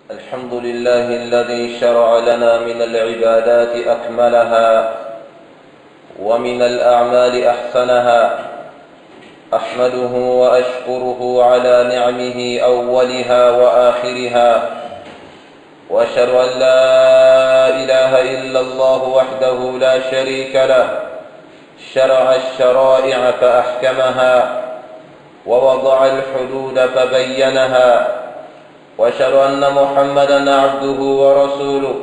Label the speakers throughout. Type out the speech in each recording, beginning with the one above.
Speaker 1: الحمد لله الذي شرع لنا من العبادات أكملها ومن الأعمال أحسنها. أحمده وأشكره على نعمه أولها وآخرها، وأشهد أن لا إله إلا الله وحده لا شريك له، شرع الشرائع فأحكمها ووضع الحدود فبينها. وأشهد أن محمدًا عبده ورسوله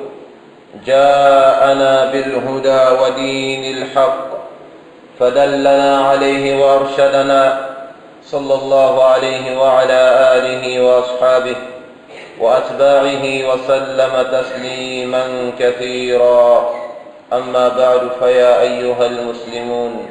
Speaker 1: جاءنا بالهدى ودين الحق فدلنا عليه وأرشدنا، صلى الله عليه وعلى آله وأصحابه وأتباعه وسلم تسليما كثيرا. أما بعد، فيا أيها المسلمون،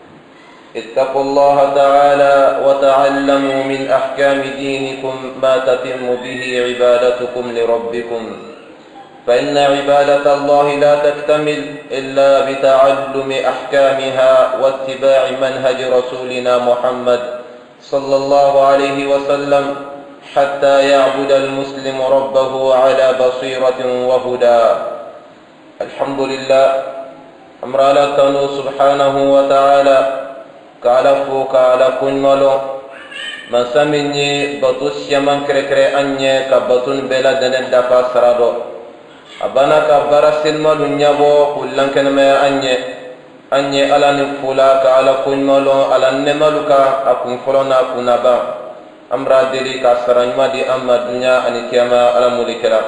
Speaker 1: اتقوا الله تعالى وتعلموا من أحكام دينكم ما تتم به عبادتكم لربكم، فإن عبادة الله لا تكتمل إلا بتعلم أحكامها واتباع منهج رسولنا محمد صلى الله عليه وسلم، حتى يعبد المسلم ربه على بصيرة وهدى. الحمد لله، أمر الله سبحانه وتعالى كالفو كالكون ملو من سمني بطوس يمن كركري أني كبطون بلا دنن دفا سرادو أبانا كبارا سلمالو نيابو كلن كنما أني ألا نفولا كالكون ملو ألا نمالو كأكون فلونا كنابا أمرا دلي كسرانيما دي أما الدنيا أني كيما ألا مولكلا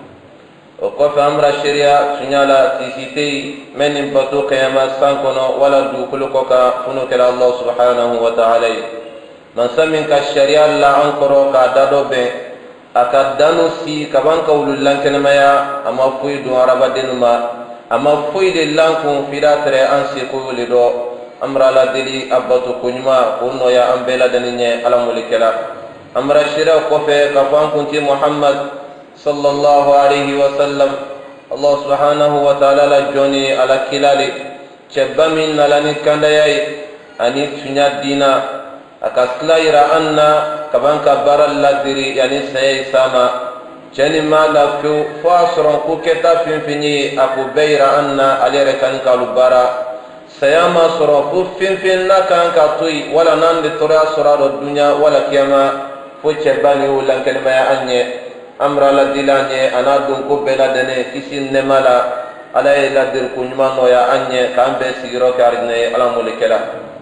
Speaker 1: وقف أمر الشريعة سنالا تيسيتي من بطو قياما سانكونا ولا دوكلوكا فنوك الله سبحانه وتعالى. من سمين كالشريعة لا أنكرو كادادو بين أكادانو سي كبان كولو لانكنا ميا أما فوي دو عربا دينما أما فوي دي لانكو فيداتري أنسي قولي دو أمر لا دلي أبطو كنما قلنو يا أمبيلا دنيني ألا مولكلا. أمر الشريعة قفة كفان كنتي محمد صلى الله عليه وسلم، الله سبحانه وتعالى لجوني على كلالي شبا من نلاني كندياي أني سنيا دينا أكاسلا يرى أن كبان كبار اللادري يعني سيئي ساما جاني ما لفو فاسرون كوكتا فيني أكو بيرا أن أليري كان كالبارا سياما سرون فين كان كاتوي ولا نان لترى سرار الدنيا ولا كيما فو شباني ولن كلمة أني أمر الله دلاني أنا دونكو بلا دني كيسين نمالا على إلا دير كنما نويا أني كان بسيرو كاردني على ملكلا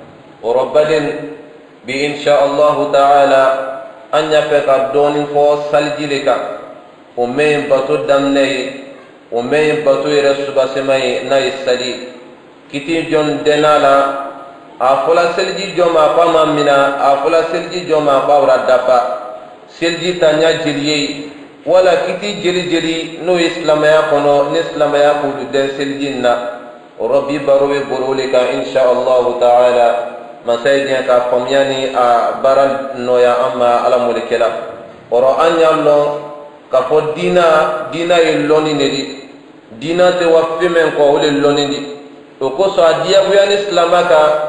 Speaker 1: وربدين بإن شاء الله تعالى أن يفك الدون فو سلجلك ومين بطو دمني ومين بطو يرسوبا سمي ناي سلي كتي جون دنالا أفلا سلجي جوما فما منا أفلا سلجي جوما باورا دابا سلجي تانيا جليي ولا كتي جلي نو إسلاميا كنو نسلاميا كودو دن سلجينا وربي بروي برولك إن شاء الله تعالى ما سيدنا كفمياني بارال نويا أما على ملكلا ورا أن يالله كفو دينا يلوني ندي دينا توفي من قول اللوني دي وكسو أديا بيان إسلامك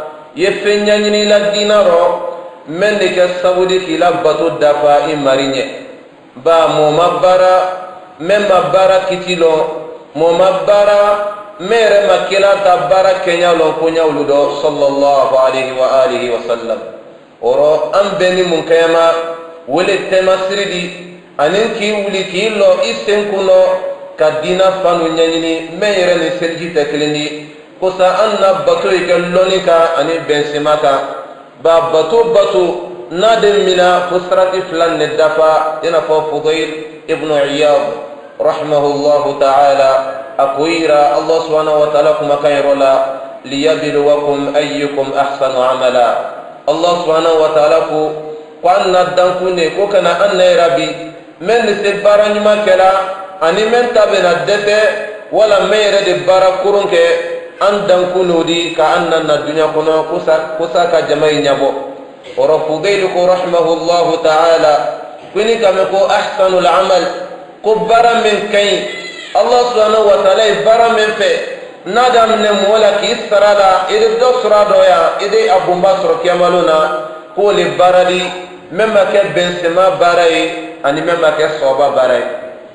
Speaker 1: يفنياني لا دينا رو من ديك السعودي كلا بطو دفا إماريني ba moma bara memma bara kitilo moma bara mere makila ta bara kenya lo kunya uludo sallallahu alaihi wa alihi wa sallam oro ambeni munkayama wole temasridi aninki wuli kilo isen kuno kadina fanu nyanyini mere ni selji teklini kosa anna batu ikalonika ani bensimaka ba batu نادم منا فسرة فلان الدفا إنفو فضيل ابن عياض رحمه الله تعالى أقويرا الله سبحانه وتعالى كما كيرولا ليبلوكم أيكم أحسن عملا. الله سبحانه وتعالى قوانا الدنكوني كوكنا أن ربي من سبارا ما كلا أني من تابنا الدفع ولا ميرد بارا كورنك أن دنكونو دي كأننا الدنيا كنا كساك جمعي نبو ورفضيلك رحمه الله تعالى كنك مكو أحسن العمل كبرا من كين الله سبحانه وتعالى برا من في ندم نمولا كي سرادا إذا دو سرادو يا إذا أبو بصر كيمالونا قول بردي مما كبن سما براي أني مما كصوبا براي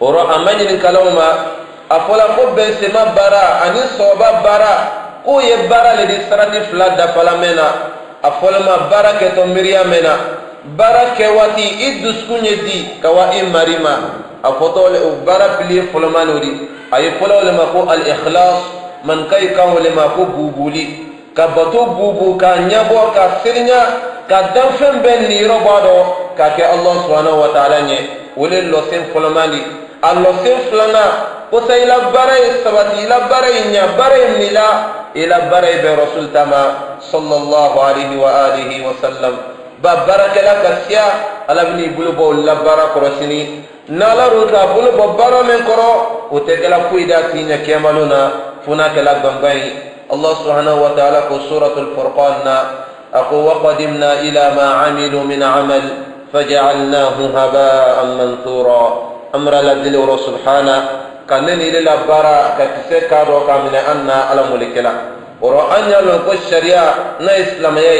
Speaker 1: oro amani kalawma afola ko Benzema bara ani soba bara ko ye bara le di sarati fla da palamena afola ma bara ke to Miriamena bara ke wati iduskunye di kawa marima afoto le bara pili folomanori ay folo le mako al ikhlas man kay kan le mako bubuli ka bato bubu ka nyabo ka sirnya ka danfen ben ni robado ka ke Allah subhanahu wa ta'ala nye wole lo sen folomani allo sen flana ko say la bare sabati la bare nya bare nila ila bare be rasul tama sallallahu alaihi wa alihi wa sallam ba baraka la kasya alabni bulubo la bara korosini nala ruta bulubo bara men koro o te kala kuida tinya kemaluna funa kala bambai Allah subhanahu wa ta'ala ko suratul furqan أقول وقدمنا إلى ما عملوا من عمل فجعلناه هباء منثورا أمر الذي سبحانه كنني للبارا كتسكارو كامل أن على ملكنا ورأني لنكو الشريعة نا إسلامي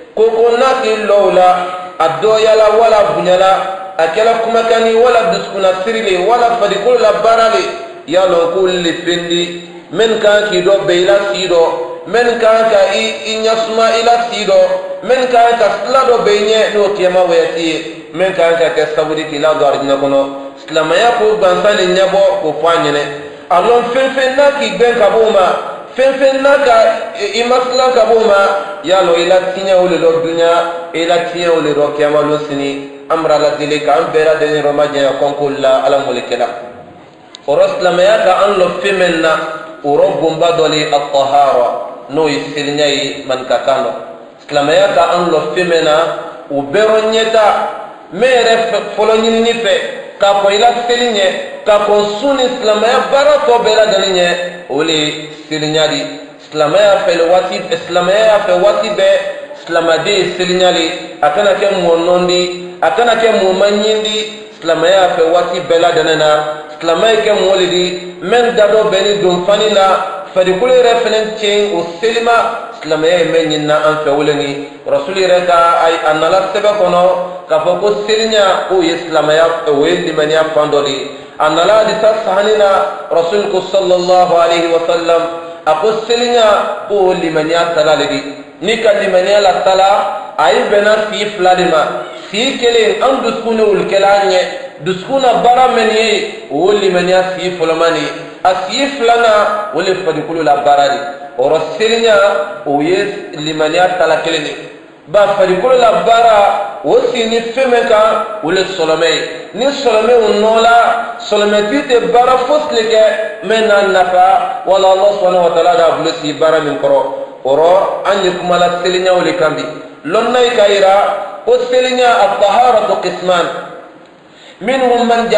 Speaker 1: كوكونا كيلولا الدويا لا ولا بنيلا أكلا كمكاني ولا دسكونا سريلي ولا فريقول لبارا لي يا لنكو اللي فندي من كان كيدو بيلا سيدو men kan ka inyasuma ila sido men kan ka slado benye do kema weti men kan ka sabudi kila do arjina kono islamaya ko bansani nyabo ko fanyene alon fefe na ki ben ka boma fefe na ka imasla ka boma ya lo ila tinya ole do dunya ila tinya ole do kema lo sini amra la dilika am bera de romaje konkulla ala mulikela oro islamaya ka an lo femenna urobum badoli at-tahara no isilinyai man kakano islamaya ka an lo femena u beronyeta mere folonyini ni fe ka ko ila selinye ka ko suni islamaya bara to bela dalinye ole silinyadi islamaya fe wati be islamadi silinyali akana ke monondi akana ke mumanyindi islamaya fe wati bela danana islamaya ke molidi men dado beni dum fanina fadikul referen ceng o selima islamaya menyina an fewleni rasuli reka ay anala sebe kono ka foko selinya o islamaya o limania pandoli anala disa sahanina rasul sallallahu alaihi wasallam ako selinya o limania talaledi ni ka limania la tala ay bena fi fladima fi kele an duskune ul kelanye duskuna bara menye o limania fi folomani asif lana wala fadikulu la baradi oro sirinya o yes limania tala keleni ba fadikulu la bara o sini femeka wala solomay ni solomay unola solomay tite bara fosleke mena nafa wala Allah subhanahu wa ta'ala da bulsi bara min koro oro anyi kumala sirinya wala kambi lonnay kaira o sirinya at-taharatu qisman منهم من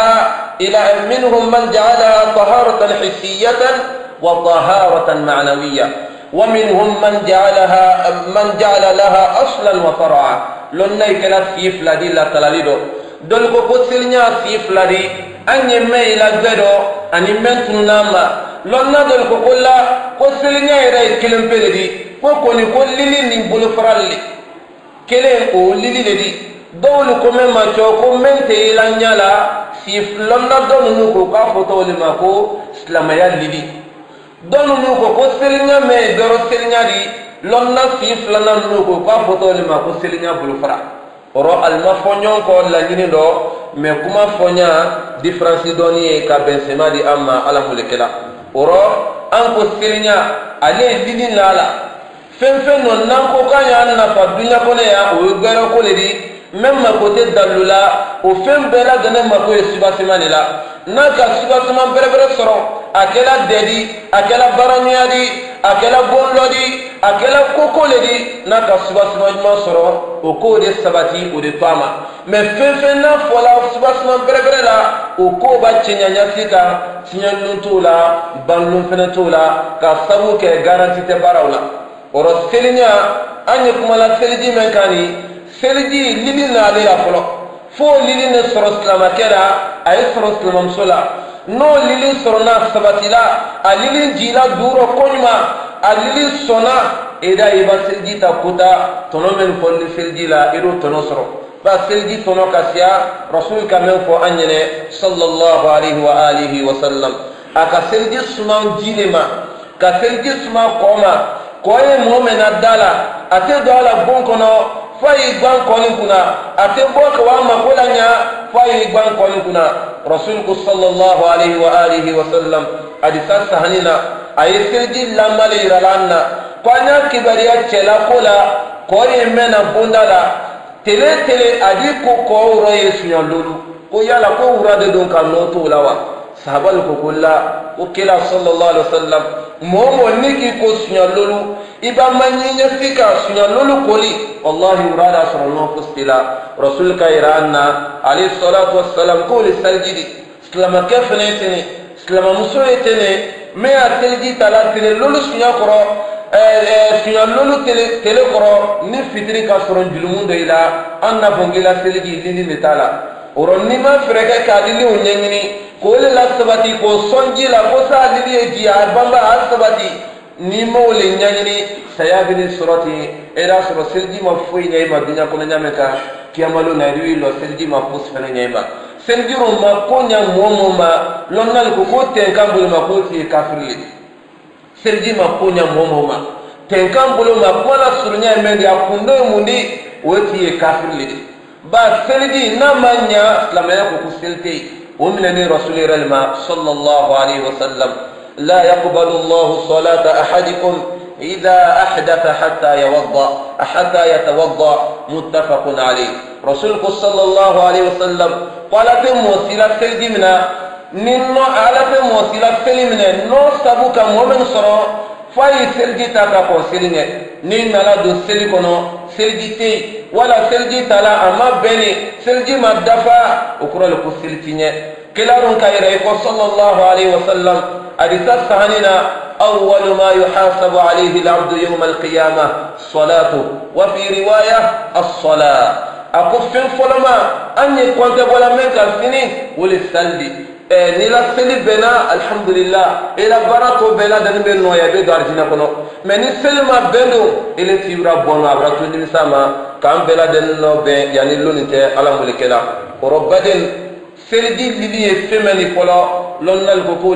Speaker 1: جعلها طهارة حسية وطهارة معنوية ومنهم من جعل لها أصلا وفرعا لناي كلا سيف لدي لا تلاليدو دولكو كسلنيا سيف لدي أني ميلا غدو أني منتن ناما لنا دولكو كلا كسلنيا يراي كلم بلدي وكوني كل للي نبول فرالي كلم أو للي لدي dawlu ko men ma ko men te ilanyala si lonna donu ko ka foto le mako islamaya lili donu ko selinya me doro selinya di lonna si flana ko ka foto le mako selinya bulfara oro al mafonyon ko la nyini do me kuma fonya difference doni ka Benzema di amma ala mulekela oro an ko selinya ale lili nala fenfen non nan ko kanya na fa dunya ko le ya o garo ko le di même ma côté dalula au fem bela gane ma ko subasmani la naka subasman berebere soro akela dedi akela baranyadi akela bollodi akela kokoledi naka subasman ma soro o ko de sabati o de tama mais fem na fola subasman berebere la o ko ba cinyanya sika cinyannun tola ballun fena tola ka sabu ke garantie te barawla oro selinya anye kuma la seliji men kani seliji lili na ale la folo fo lili ne soro silama kera ay soro silama musola no lili soro na sabatila a lili jila duro konyma a lili sona eda iba seliji ta kuta tono men folli seliji la ido tono soro ba selji tono kasiya rasul kamen fo anyene sallallahu alaihi wa alihi wa sallam aka selji suman jinema ka selji suman koma koye mu'mina dala ate dala bon kono fayi gban konin kuna ate boka wa makolanya fayi gban konin kuna rasul sallallahu alaihi wa alihi wa sallam adisa sahanina ay selji lamale ralanna kwanya kibariya chela kola koye mena bundala tele adi ko ro yesu ya lolu ko yala ko urade don kan no to lawa sahabal ko kulla ko kila sallallahu alaihi wasallam momo niki ko sunya lolu iba manyinya fika sunya lolu koli wallahi urada sallallahu fustila rasul kairanna alayhi salatu wassalam ko li saljidi islama kafnetini islama musoyetene me atelji tala tele lolu sunya koro sunya lolu tele koro ni fitri ka soron julumundo ila anna bongila selji lini metala oron ni ma freka kadili unyengini ko le la sabati ko sonji la ko sa dili ji arbamba asabati ni mawle nyangini sayabini surati era sura selji ma foi nyai ma dunya ko nyameka kiyamalo na riwi lo selji ma pus fene nyai ma selji ro ma ko nya momo ma lonnal ko ko ten kambul ma ko ti kafirli selji ma ko nya momo ma ten kambulo ma ko la surnya mendi akundo mundi woti kafirli ba selji na manya lamaya ko selte ومن رسول الله صلى الله عليه وسلم لا يقبل الله صلاة أحدكم إذا أحدث حتى يتوضأ متفق عليه رسولك صلى الله عليه وسلم قال في موسيلة سلجمنا ننو على في موسيلة سلجمنا نو سبوك مؤمن صرا فاي سلجي تاكا كونسلين نين لا دو سلجكونو سلجي تي ولا سلجي تلا أما بني سلجي ما دفع وكرا لكو سلجيني كلارون كايريكو صلى الله عليه وسلم أدسات سهننا أول ما يحاسب عليه العبد يوم القيامة صلاته وفي رواية الصلاة أكفين فلما أني كنت ولا منك السنين وللسلبي نلا سلي بنا الحمد لله إلى براتو بلا دنبن نويا بيدو أرجينا كنو من السلم بندو إلى تيورا بونو أبراتو نمساما كان بلا دنو بين يعني لونته على ملكنا وربدن سلدي للي فمني فلا لنا الكفول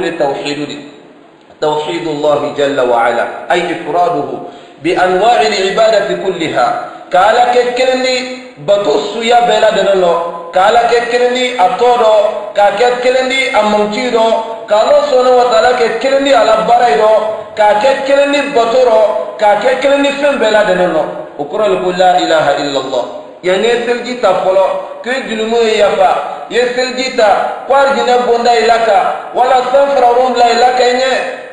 Speaker 1: توحيد الله جل وعلا أي إفراده بأنواع العبادة كلها كالا كيكرني بطس يا بلادنا لو كالا كيكرني أطورو كاكيكرني أممتيرو كالا سونا وطالا كيكرني على بارايرو كاكيكرني بطورو كاكيكرني فم بلادنا لو وكرا لكل لا إله إلا الله يعني سلجي تفولو كي جلمو يفا يسلجي تا قارجنا بوندا إلاكا ولا سنفر روم لا إلاكا إني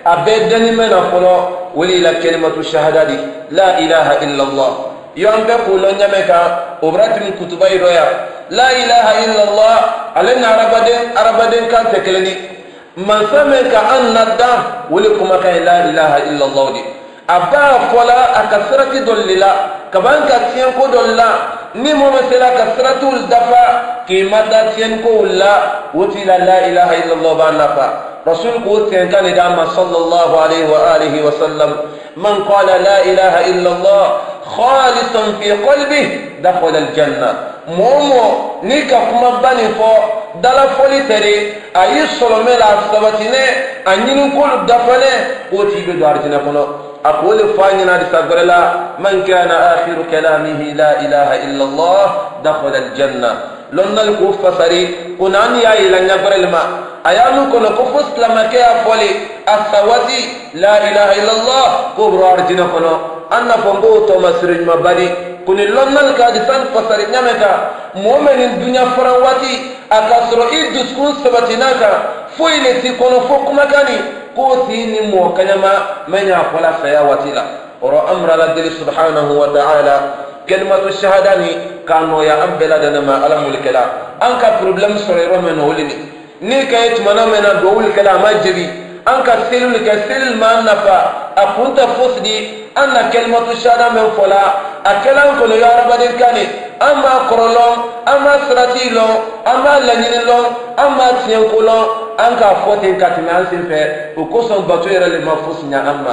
Speaker 1: أبدني من أفولو ولي لا كلمة الشهادة دي لا إله إلا الله يوم بقول نمكا وبرات من كتبي رويا لا إله إلا الله علينا عربدين كان تكلني من سمك أن ندى ولكم كان لا إله إلا الله دي أبا فلا أكثرت دللا كمان كتيان كو دللا نمو مثلا كثرت الدفع كما تتيان كو لا وتلا لا إله إلا الله بانفا رسول قوتين كان دعما صلى الله عليه وآله وسلم من قال لا إله إلا الله خالصا في قلبه دخل الجنة مومو نيكا كما باني فو دالا فولي تري أي صلومي لا سبتيني أنينو كل دفني قوتي بدو أرجنا كنو أقول فايننا لسابرلا من كان آخر كلامه لا إله إلا الله دخل الجنة لنا الكوفة سري كنان يا إلى نبر الماء أيانو كنا كفوس لما كيا فولي السواتي لا إله إلا الله كبر أرجنا كنا أنا فنبو تومسرين مبادي كن لنا الكادسان فسري نمكا مؤمن الدنيا فرواتي أكسر إيدس كن سبتناك فويلتي كنا فوق مكاني قوتيني موكنما من يقول فيا وتلا ورا أمر لدل سبحانه وتعالى كلمة الشهادة كانوا يا أبلا دنما ألم الكلام أنك بروبلم سرير من ولني نيكا يتمنى من دول الكلام أجري أنك سيل ما نفع أكنت فسدي أن كلمة الشهادة من فلا أكلام كل يا رب دكاني أما كرلون أما سرتيلون أما لنيلون أما تيانكولون أنك فوتين كاتمان سيفه وكوسن باتوير لما فسنيا أما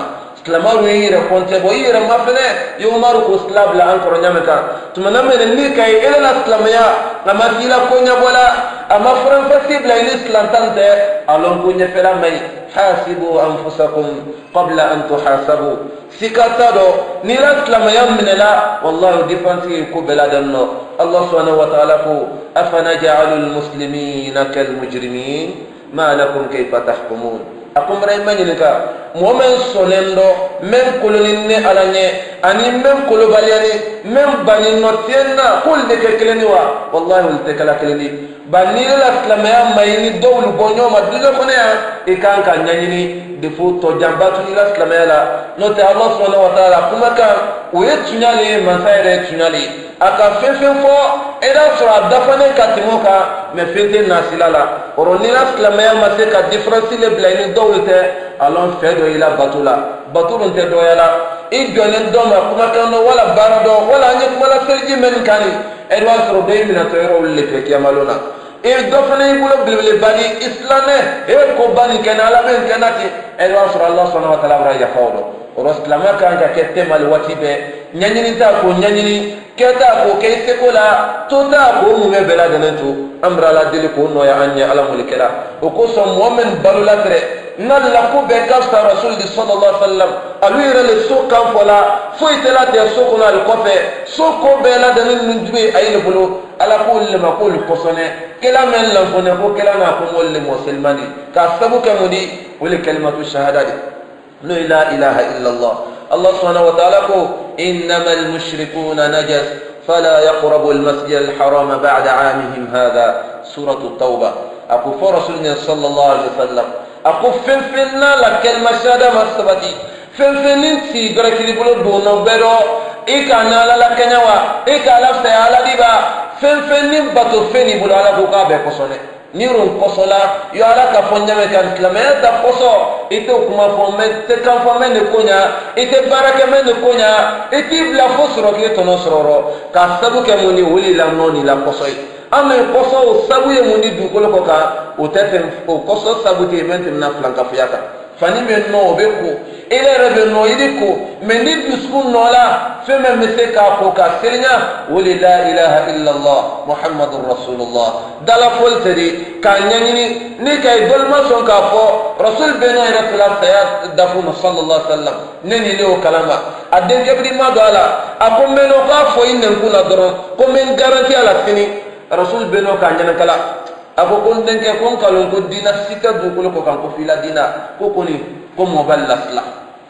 Speaker 1: slama weyire konte bo yire mafene yo maru ko slab la an koro nyameka tumana men ni kay ela la slamaya ngama fila ko nyabola ama fran fasibla ni slantante alon ko nyefela may hasibu anfusakum qabla an tuhasabu sikatado ni la slamaya minela wallahi difanti ko beladanno Allah subhanahu wa ta'ala ko afana ja'alul muslimina kal mujrimin ma lakum kayfa tahkumun akum ray manilika momen sonendo men koloninne alanye ani men kolobaliani men bani notienna kul de keleni wa wallahi ul tekala keleni bani la islamaya mayni dawlu bonyo ma duga konya ikan kan nyanyini de fu to jambatu ni la islamaya la note Allah subhanahu wa ta'ala kuma ka uye tunyali masaire tunyali aka fefen fo eda sura dafane katimoka me fente nasilala oro ni la islamaya ma se ka difference le blaini dawlte alon fedo ila batulun te do yala i jonen do ma kuma kano wala barado wala nyi kuma la serji men kani edwa soro de mina to yoro le te kiamalona e do fane bulo bilbile bani islame e ko bani kana la men kanati edwa soro Allah subhanahu wa ta'ala ra ya fawdo oro islama kan ka kette mal watibe nyanyini ta ko nyanyini keta ko ke sekola to ta ko mu be bela denentu amra la dili ko no ya anya ala mulikela o ko so mu'min balula tre nalla ko be kasta rasul sallallahu alaihi wasallam alwira le sukan fola foitela te sukuna al kofe suko be la denen nujbe ayil bulu ala ko le makul kosone kila men la fone ko kila na ko mol le muslimani ka sabu kamudi wal kalimatu shahadati la ilaha illa allah الله سبحانه وتعالى إنما المشركون نجس فلا يقربوا المسجد الحرام بعد عامهم هذا سورة التوبة أقول فرسولنا صلى الله عليه وسلم أقول فنفننا لكلمة شهادة مصبتي فنفنين سي دركي بلو دونو برو إيكا نالا لكنوا إيكا لفتي على ديبا فنفنين بطو فني بلو على بقابة قصوني nirun kosola yo ala ka fonjame kan islamaya da koso ite kuma fomme te kan fomme ne konya ite baraka men ne konya ite bla fosro ke tono sororo ka sabu ke muni wuli la noni la koso ame koso sabu ye muni du ko ka o tete o koso sabu te men na flanka fiaka fani men no be ko ile rebe no idiko men di duskun no la feme mese ka ko ka sirnya wali la ilaha illa allah muhammadur rasulullah dala folteri ka nyanyini ni kay dolma son ka fo rasul beno ira kala sayat dafu sallallahu alaihi wasallam neni leo kalama adden jabri ma dala akum meno ka fo inen kuna doron ko men garanti ala fini rasul beno ka nyana kala ako kon denke kon kalon ko dina sita du ko kan ko fila dina ko koni ko mo ballasla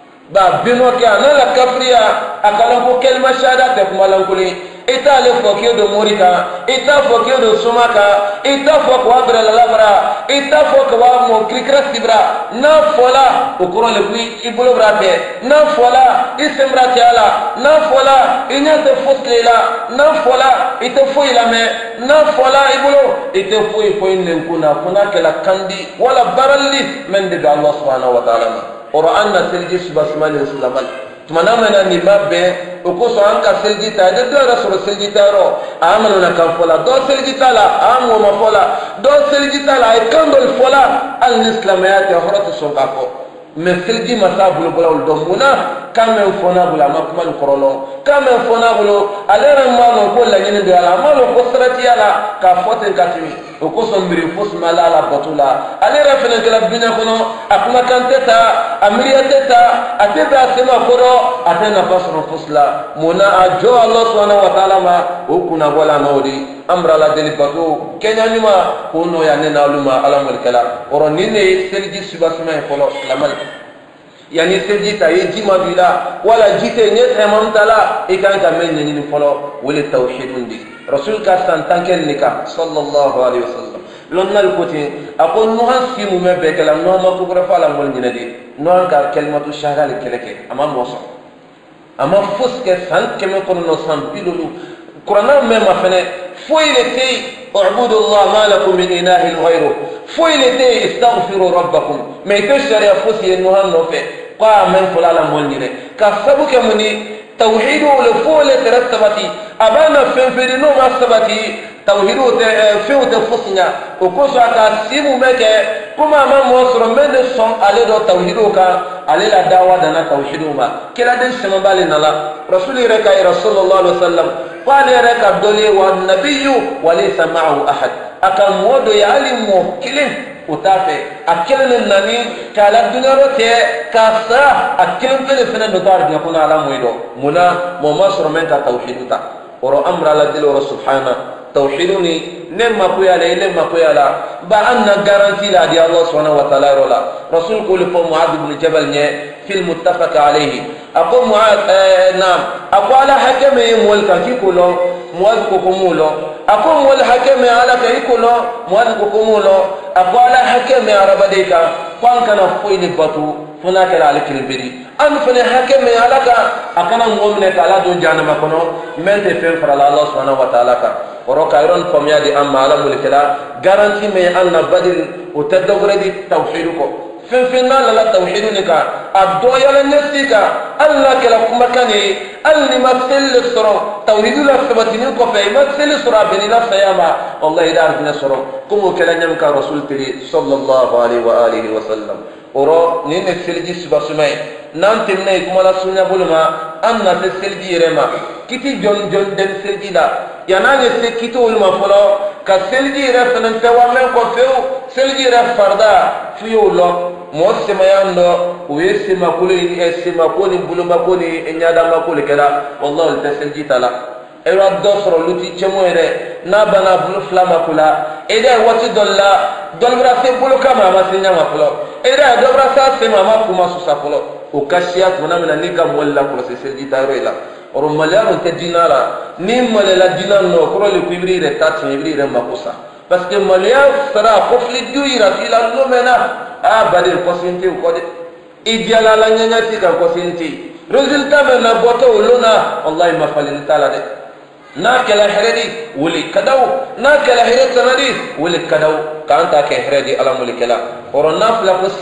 Speaker 1: ba bino ke anala kafriya akalan ko kelma shahada te kuma lan kuli ita le fo ke do morika ita fo ke do sumaka ita fo ko abra la labra ita fo ko wa mo krikra sibra na fola o koro le bi ibulo brate na fola isemra tiala na fola inya te fotlela na fola ite fo ilame na fola ibulo ite fo nen kuna kala kandi wala baralli men de Allah subhanahu wa ta'ala Qur'an selji basmal islamal tumana mena ni mabbe o ko so anka selji ta de do rasul selji ta ro amanu na kan fola do selji ta la amu ma fola do selji ta la e kandol fola al islamiyat ya horatu so ka ko me selji masabul bulal do muna kamen fona bula makmal korolo kamen fona bulo alera malo ko la nyine do ala malo ko sarati ala ka foten katimi o ko so mbiri fos malala batula alera fene kala binya kono akuma kanteta amriyateta ateba sema koro atena basro fosla mona ajo Allah subhanahu wa ta'ala ma o kuna wala nodi amra la deli batu kenya nyuma kono ya nena luma alamul kala oro nine selji subasma folo lamal yani sejita yejima bila wala jite nyete mamtala ikanga menye ni folo wala tauhidundi rasul ka santanken nika sallallahu alaihi wasallam lonnal koti akon no hasimu mebe kala no ma kubra fala ngol nyinade no ka kalimatu shahada keleke ama moso ama fuske san keme kono no san pilulu qur'an mema fene foilete اعبدوا الله ما لكم من اله غيره فويلتي استغفروا ربكم ما يتشري افسي انه نوفي قام من فلالا مولني كسبك مني توحيد ولا فول ترتبتي ابانا فين نو ما ثبتي tawhidu fiu te fusnya o ko so aka simu meke kuma ma mo soro mende son ale do tawhidu ka ale la dawa dana tawhidu ma kila den sama bale nala rasuli reka rasulullah sallallahu alaihi wasallam qala reka dole wa nabiyyu wa laysa ma'ahu ahad aka modo ya alimu kilin utafe akilin nani kala dunaro te kasa akilin tele fena do tar dia kuna ala moido muna mo masro men ka tawhidu ta oro amra la dilo subhana tawhiduni nemma ko yala lemma ko yala ba anna garanti la di Allah subhanahu wa ta'ala rola rasul ko le fo muad ibn jabal ne fil muttafaq alayhi ako muad nam ako ala hakame mol ka ki ko lo muad ko ko mulo ako mol hakame ala ka ko lo muad ko ko mulo ako ala hakame arabadika kwan kana fo ni batu funa kala alikil biri an fana hakame ala ka akana mu'mine kala do janama kono mente fen fara Allah subhanahu wa ta'ala ka oro kayron komya di amma ala mulkala garanti me anna badr utadawradi tawhiduko fen na la tawhidunika abdo yala nesika alla kala kumakani alli masel soro tawhidu la sabatini ko fe masel sura bin la sayama wallahi dar bin soro kumu kala nyam ka rasul tiri sallallahu alaihi wa alihi wa sallam oro ni ne selji subasumay nan timne kuma la sunya bulma anna te selji rema kiti jon den selji la yanane se kito ulma folo ka selji re fanan tawamen ko feu selji re farda fiyo lo mo semayando o yesima kuli esima koni buluma koni enyada makuli kala wallahi te selji tala era dosro luti chemoere na bana bulu flama kula eda wati dolla dolbra se bulu kama ma sinya makolo eda dobra sa se mama kuma su sapolo o kashiat munamina nika molla ko se selji taroila oro malaro te dinara ni malela dinano ko le kubri re tat ibri re makusa parce que malia sara conflit du ira ila lumena a badir ko sinti ko de idiala la nyanya tika ko sinti resultat me na boto uluna wallahi ma falin tala de na kala heredi wuli kadaw na kala heredi sanadi wuli kadaw kanta ke heredi ala mulikala oro nafla ko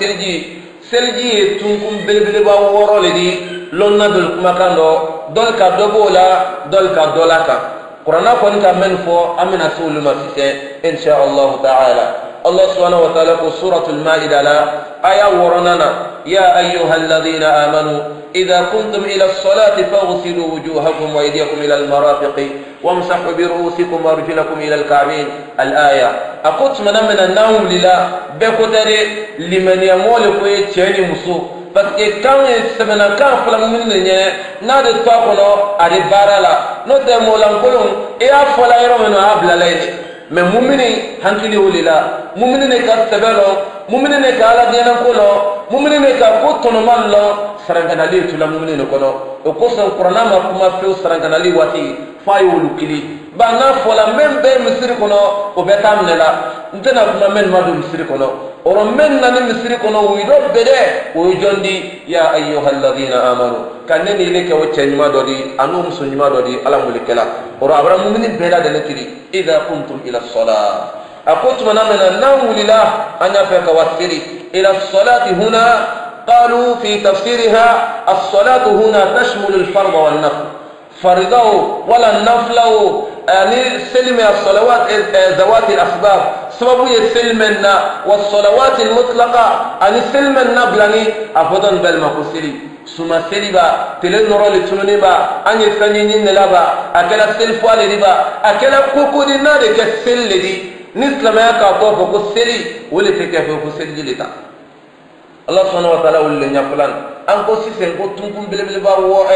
Speaker 1: selji tunkum belbele ba woro le di lonna dol kumakando dol ka dobola dol ka dolaka qur'ana kon ka men fo amina suluma sise insha Allah ta'ala الله سبحانه وتعالى في سورة المائدة آية ورننا يا أيها الذين آمنوا إذا كنتم إلى الصلاة فاغسلوا وجوهكم وأيديكم إلى المرافق وامسحوا برؤوسكم وأرجلكم إلى الكعبين الآية أقول من النوم لله بكتري لمن يمول كوي تشيني مسو parce que quand semana kan fula mun ne na de to kono ari barala no de molankolon e a fola yero meno abla lele mais mumini hankili wulila mumini ne ka sebelo mumini ne ka ala dina kono mumini ne ka ko tono mallo saranganali tula mumini ne kono o ko san qur'ana ma kuma fi saranganali wati fayo lukili ba na fola men be misiri kono o betam ne la ntena kuma men ma do misiri kono oro men na ni misiri kono wi do bede o jondi ya ayyuhalladhina amanu kanne ni leke o chenyima do di anu musunyima do di ala mulikela oro abra mumini beda de nekiri idha kuntum ila as-salah aqutu manamna nawu lillah anya fa kawathiri ila as-salati huna qalu fi tafsirha as-salatu huna tashmulu al-fard wal-nafl فرضه ولا النفله يعني سلم الصلوات ذوات الأسباب سبب يسلمنا والصلوات المطلقة يعني سلمنا بلاني أفضل بالمقصري ثم سلبا تلين نرى لتنونيبا أن يفنينين لبا أكلا سلفوالي لبا أكلا كوكو دي ناري كسل دي نسل ما يكاكو فوكو سلي ولي تكفوكو سلي لتا Allah subhanahu wa ta'ala ulle nya plan an ko sisen ko tungum belebele ba wo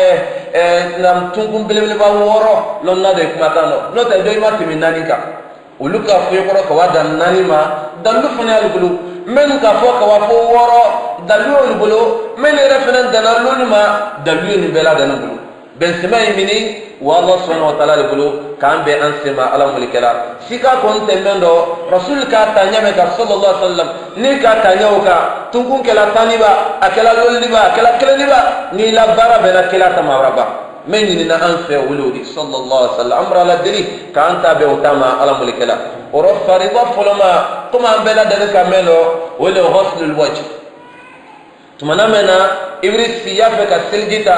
Speaker 1: nam tungum belebele ba woro lon na de kuma tano no ta do ma timi nani ka uluka fu ko ko wada nani ma dalu fana albulu men ka fo ka wa fo woro dalu albulu men referan danalu ma dalu ni bela danalu ben semay mini wa Allah subhanahu wa ta'ala albulu kan be an sema ala mulikala sika kon temendo rasul ka tanya me ka sallallahu alaihi wasallam ni ka tanya o ka tungun kala taniba akala loliba akala kelaniba ni la bara bena kala tamaraba men ni na an fe wuludi sallallahu alaihi wasallam amra la diri ka anta be utama ala mulikala oro farida fulama kuma bela de ka melo wala ghusl alwajh tumana mena ibris siyafa ka siljita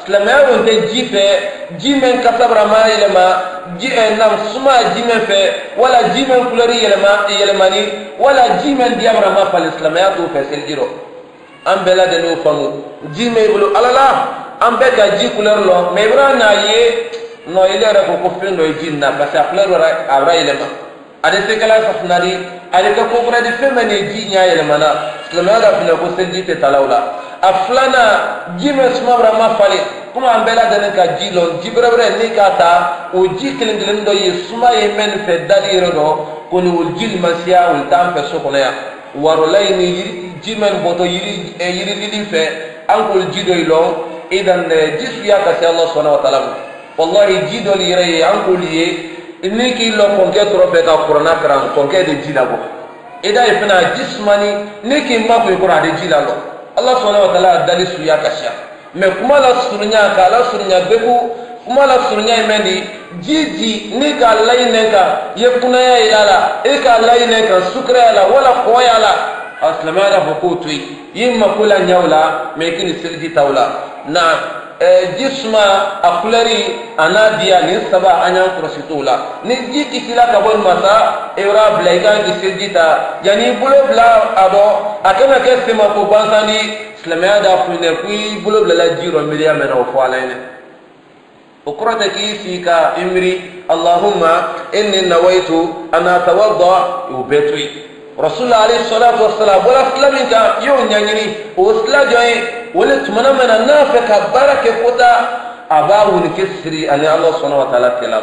Speaker 1: silamɛya don tɛ ji fɛ ji min kasabara ma yɛlɛma ji nam suma ji min fɛ wala ji min kulɛri yɛlɛmani wala ji min diyabara ma falen silamɛya t'o fɛ seliji rɔ an bɛɛ lajɛlen y'o faamu ji min bolo ala la an bɛɛ ka ji kulɛri lɔ mɛ ibara n'a ye non ile yɛrɛ ko fɛn dɔ ye ji nin na parce que a kulɛri a b'a yɛlɛma a de se kala safunari a de kɛ ko fana di fɛn min ye ji ɲa yɛlɛmana silamɛya ka finɛ ko seliji tɛ talaw la a filanan ji min suma bara ma falen komi an bɛɛ lajɛlen ka ji lɔn ji bɛrɛbɛrɛ ni k'a ta o ji kelen kelen dɔ ye suma ye mɛn nin fɛ dali yɛrɛ dɔ ko ni o ji ma siya o t'an fɛ so kɔnɔ yan warola yi ni ji min bɔtɔ yiri lili fɛ an k'o ji dɔ yi lɔn idan ji suya ka se Allah subhanahu wa ta'ala ma wallahi ji dɔ yɛrɛ ye an k'olu ye ni k'i lɔ kɔnkɛ tɔrɔ fɛ ka kuranna karan kɔnkɛ de ji la bɔ ida ye fana ji sumani ni k'i ma ko i kɔrɔ a de ji la lɔ Allah subhanahu wa ta'ala dali suya ka siya mais kuma la surunya ka la surunya beku kuma la surunya mendi jiji ni ka layine ka ye kunaya ilala e ka layine ka sukra la wala koya la aslama da hukutu yimma kula nyawla me kini silji tawla na jisma akulari anadia ni saba anyan kurasitula ni jiki kila ka bon masa eura blaiga di siljita yani bulo bla ado akana ke sema ko bansani silamɛya da funne kui bulo bla jiro miliya mena o falaine o kurata ki fi ka imri allahumma inni nawaitu an atawadda yubetui rasulullah alayhi salatu wassalam wala islaminka yo nyanyini o isla joy wala tumana mena nafaka barake kota abawu ni kisri ani allah subhanahu wa ta'ala kelam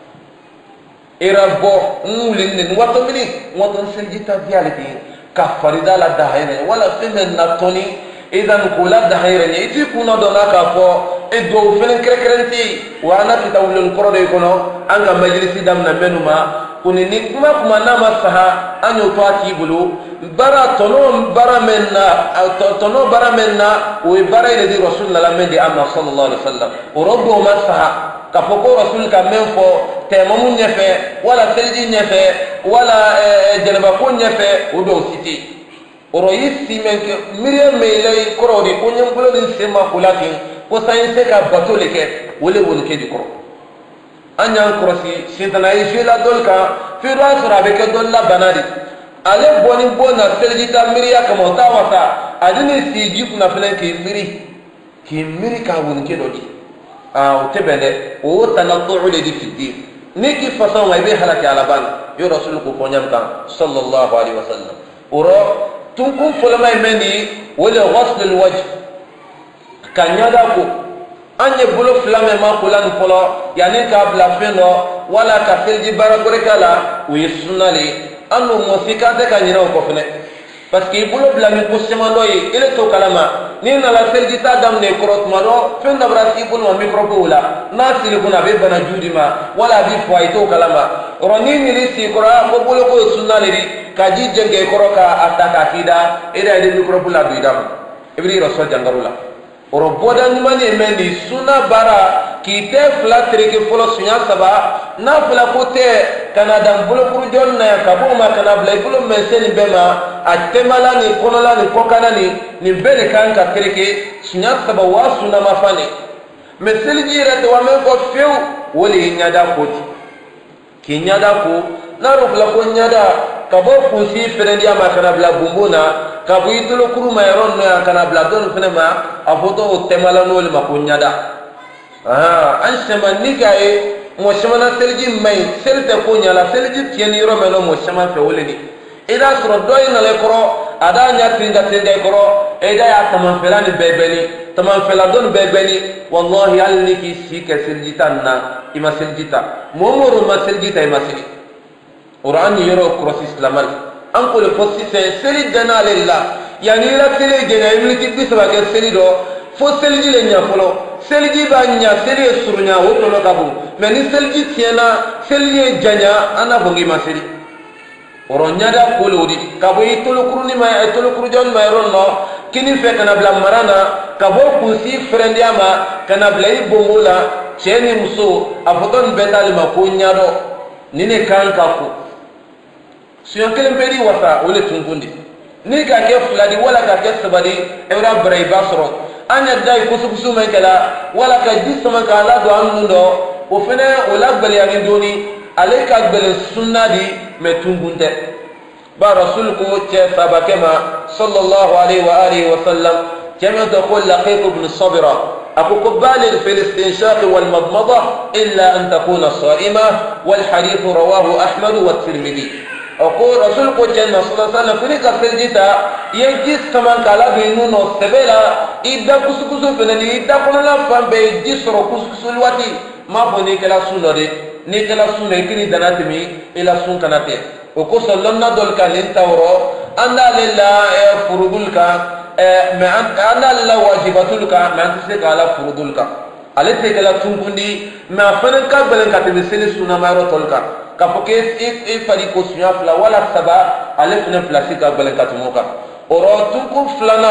Speaker 1: irabbo ngulin wato mini wato senjita vialiti ka farida la dahayne wala femen natoni idan kula dahayne iti kuna dona ka fo edo felen krekrenti wa ana kitawul qur'an kono anga majlisi damna menuma kuni ni kuma na masaha anyo to akibulu bara tono bara menna o bara ile di rasulullah mendi amma sallallahu alaihi wasallam o robo masaha ka foko rasul ka menfo temamun nefe wala selji nefe wala jalba ko nefe o do siti oro yisi menke miriam meilay korodi ko nyambulo din sema kulakin ko sayse ka batole ke wole wonke di koro anyan krosi sintana yishila dolka fi rasura be ke dolla banadi ale boni bona seljita miriya kama tawata adini siji kuna felen ki miri ka wonke dodi o tebende o tanattu le di fiddi niki façon ay be halaki ala ban yo rasul ko konyam kan sallallahu alaihi wasallam oro tunkum fulama mendi wala ghasl alwajh kanyada ko anye bulo flame ma kulan polo yani ka bla feno wala ka felji baragore kala wi sunnali anu musika de kanyira ko fene parce que bulo bla mi ko semando yi ile to kalama ni na la felji ta dam ne krot maro fenda brasi bulo microbe wala nasil kuna be bana judima wala bi fo to kalama ronini li si qura ko bulo ko sunnali kaji jenge koroka ataka kida ida de microbe la bidam ibri rasul jangarula oro boda nyumani mendi suna bara kite flatri ke folo sunya saba na fla kote kanada bulo kurjon na kabo ma kana blay bulo meseni bema atemala ni konola ni kokana ni bele kan ka treke sunya saba wa suna mafani meseli jira to wa men ko few woli nyada ko ki nyada ko na ro fla ko nyada kabo kusi ferendia ma kana bla bumbuna kabu itolo kuru ma yaron na kana bla don fene ma afoto temala no le makunyada an sema nigae mo shemana selji mai selte ko nyala selji tieni ro meno mo shema fe woleni ida soro doy na le koro ada nya tinga tende koro ida ya tamam felani bebeni tamam fela don bebeni wallahi alniki sika selji tanna ima seljita momoro ma seljita ima seli qur'ani yoro cross islamal an ko le fossi seli dana lillah yani la seli gena imliki bisaba ke seli do fo seli le nya folo seli ba nya seli surnya wo to no kabu mais ni seli tiena seli janya ana bongi maseli oronya da ko lodi kabo itolo kuruni ma itolo kurjon ma ronno kini fe kana bla marana kabo kusi frendiama kana bla ibongola cheni muso afoton betali ma ko nyado nine kan kafu suyan kelen beri wasa wala tungundi ni ka ke fuladi wala ka ke sabadi ewra bray basro anya dai kusukusu men kala wala ka jisma ka la do anundo o fene o la gbali ani doni aleka gbali sunna di metungunde ba rasul ko che sabakema sallallahu alaihi wa alihi wa sallam كما تقول لقيط بن صبرة أكو بالغ في الاستنشاق والمضمضة إلا أن تكون صائمة والحديث رواه أحمد والترمذي أقول رسول الله صلى الله عليه وسلم في كسرجتا يجلس كمان كلا بينونو سبلا إذا كسكسو فنني إذا كنا فهم بيجلس رو كسكسو الواتي ما بني كلا سونري نكلا سونري كني دناتمي إلى سون كناتي أقول صلى الله عليه وسلم أن لله فرودلك ما أنا لا واجباتك ما أنت على فرودلك على تكلا تنبني ما فنك بلن كتبسني سنا ما يرتلك كفكيس فريق سنيا فلا ولا سبا على فن فلاسيك بلن كتموكا وراتوكو فلانا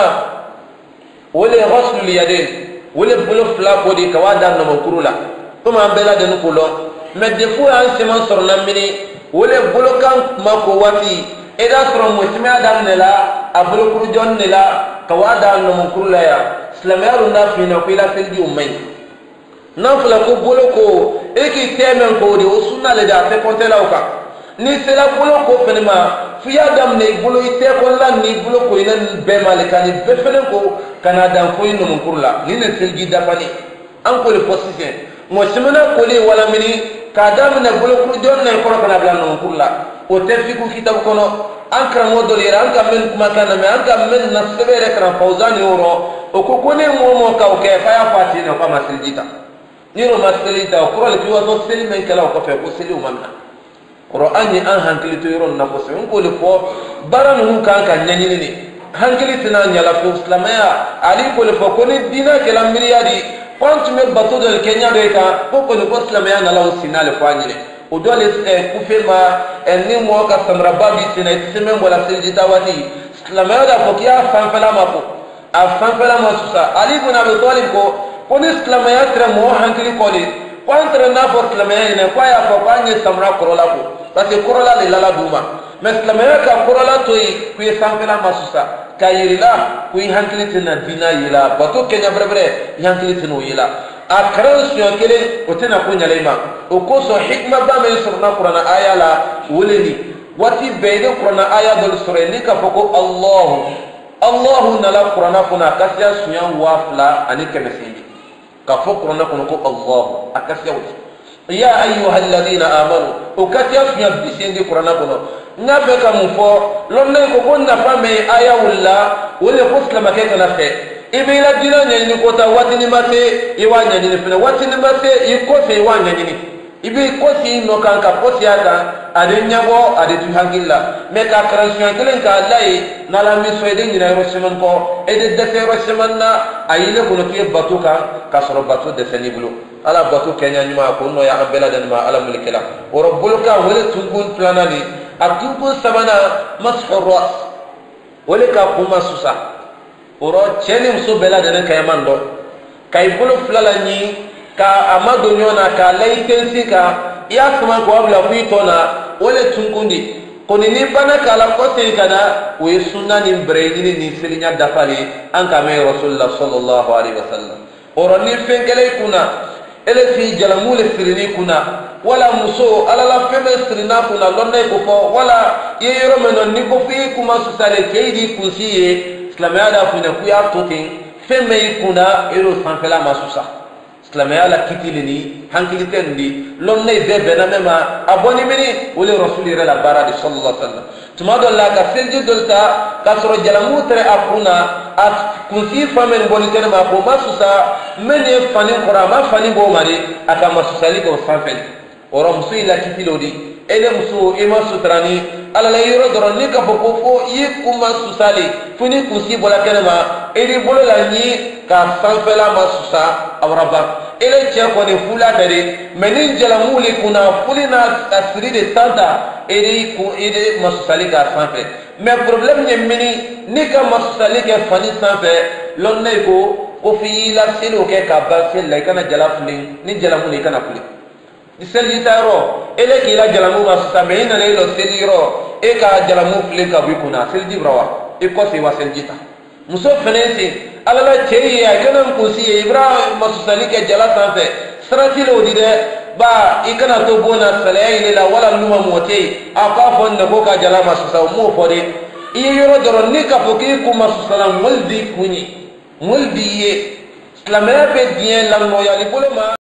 Speaker 1: ولا غسل اليدين ولا بلو فلا بودي كوادا نمكرولا ثم بلا دنكولو مدفو عن سمان صرنا مني ولا بلو كان ماكو واتي إذا صرنا مسمى دامنلا أبلو كرجون نلا كوادا نمكرولا يا سلاميرو نافينا كويلا فيلدي أمي نافلا كو بولوكو إيكي تيمن كودي وسونا لدا تكونتلا وكا ni sela bolo ko fenema fiya dam ne bolo ite ko la ni bolo ko ina be malikani be fenen ko kana dan ko ino mun kurla ni ne selgi da pani an ko le position mo simana ko le wala mini ka dam ne bolo ko don ne ko kana blan mun kurla o te fi ku kitab kono an kra mo do lira an ka men kuma kana me an ka men na sebere kana fawzani oro o ko ko ne mo ka o ke fa ya fati no ka maseljita ni ro maseljita ko le ki wa do sel men kala ko fe ko seli o mamna Qur'an ni an hankili to yoron na ko se ko le fo baran hu kan kan nyani ni hankili tina nyala fi islamaya ali ko le fo ko ni dina ke la miliyadi kont me bato de Kenya de ka ko le ko islamaya na law sinale fa nyine o dole ku fe ma en ni mo ka samra babi tina tseme wala sejita wati islamaya da ko kiya fan fala ma ko a fan fala ma susa ali ibn abi talib ko ni islamaya tra mo hankili ko le contre na for islamaya ne ko ya ko kwanye samra korola ko parce que korola le lala duma mais islamaya ka korola to yi ku sanfela masusa ka yirila ku hankili tina dina yila bato kenya brebre hankili tino yila akran suyo kele o tena ko nyalema o ko so hikma ba me surna qur'ana aya la wuleni wati beede qur'ana aya dol sure ni ka foko allah nala qur'ana kuna kasya suya wafla ani kemesindi ka foko qur'ana ko allah akasya wuti يا أيها الذين آمنوا وكتير في الدين دي قرآن كنا نبيك مفو لما يكون نفهم آية ولا ولا فصل ما كنا نفهم إبلا دينا نيني كوتا واتني ما تي يوان نيني فينا واتني ما تي يكوسي يوان نيني ibi kosi no kan ka kosi ata ade nyago ade tu hangilla me ka transition kelen ka lai na la mi so ede ni na roseman ko ede de te roseman na ayile ko no tie batu ka soro batu de seni bulu ala batu kenya nyuma ko no ya abela den ma ala mulikela o rabbul ka wala tungun planani atungun sabana mashu ras wala ka kuma susa oro cheni mso bela den kay mando kay bulu flala ni ka amado nyona ka laitensi ka ya sama ko abla kuitona wala tungundi koni ni bana kala kote kana we sunna ni breyni ni silinya dafali an ka me rasulullah sallallahu alaihi wasallam oro ni fengele kuna ele fi jalamule sirini kuna wala muso ala la feme sirina kuna lonne ko fo wala yeyero menon ni ko fi kuma susale keidi kunsiye islamiyada funa kuya totin feme kuna ero sanfela masusa islamaya la kitilini hankilitendi lonne be benamema aboni mini wala rasuli la baradi sallallahu alaihi wasallam tumado la ka selji dolta ka soro jalamutre akuna at kunsi famen bonitene ma ko masusa mene fani qurama fani bo mari aka masusali ko sanfel oro musi la kitilodi ele musu ima sutrani ala la yoro doron ni ka fofo yikuma susali funi kunsi bola kenema edi bolo la ni ka sanfela masusa awraba ele che ko ne fula dare menin jalamuli kuna fulina asri de tanta edi ku edi masusali ka sanfe mais problème ne mini ni ka masusali ke fani sanfe lonne ko fi la selo ke ka ba sel la kana jalafuli ni jalamuli kana fuli di selji taro ele ki la jalamu masusa me ina le lo seliro e ka jalamu fuli ka bi kuna selji brawa e ko se wa seljita muso fenesi ala la cɛ ya kana kusi ibrahim masusali ke jala sanfɛ sarati lo di de ba i kana to bona salaya ile la wala luma mote a ka fɔ ne ko ka jala masusa mo fɔ de i ye yɔrɔ dɔrɔn ni ka fɔ k'i ku masusala muldi kunyi muldi ye silamɛya bɛ diɲɛ lamɔyali bolo ma